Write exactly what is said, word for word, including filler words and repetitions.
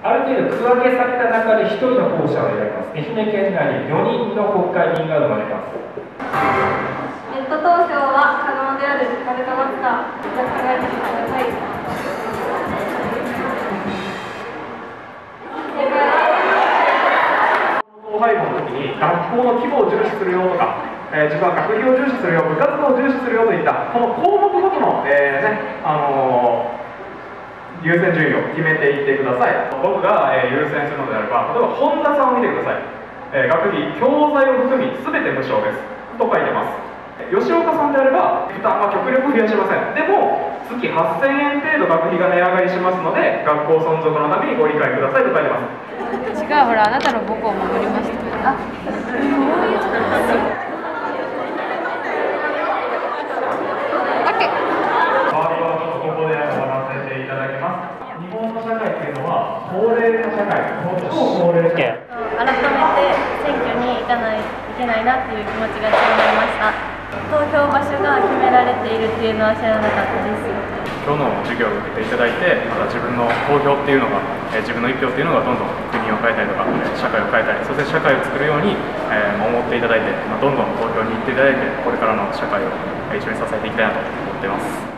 ある程度区分けされた中でひとりの候補者を選びます。愛媛県内によにんの国会議員が生まれます。 ネット投票は可能であるかどうか考えてみてください。 統廃合の時に学校の規模を重視するよとか、えー、自分は学費を重視するよ、部活動を重視するよといったこの項目ごとの、えーねあのー、優先順位を決めていってください。僕が、えー、優先するのであれば、例えば本田さんを見てください。えー、学費教材を含み全て無償ですと書いてます。吉岡さんであれば負担は極力増やしません。でも月はっせんえん程度学費が値上がりしますので学校存続のためにご理解くださいと書いてます。 違う、ほら、あなたの母校を守りました。あ、そういうことです。オッケー。 周りはちょっとここで終わらせていただきます。日本の社会っていうのは高齢化社会、超高齢社会。 改めて選挙に行かないといけないなっていう気持ちが強まりました。投票場所が決められているっていうのは知らなかったです。 今日の授業を受けていただいて、また自分の投票っていうのが、えー、自分の一票っていうのがどんどん国を変えたりとか、社会を変えたり、そして社会を作るように、えー、思っていただいて、まあ、どんどん投票に行っていただいて、これからの社会を一緒に支えていきたいなと思っています。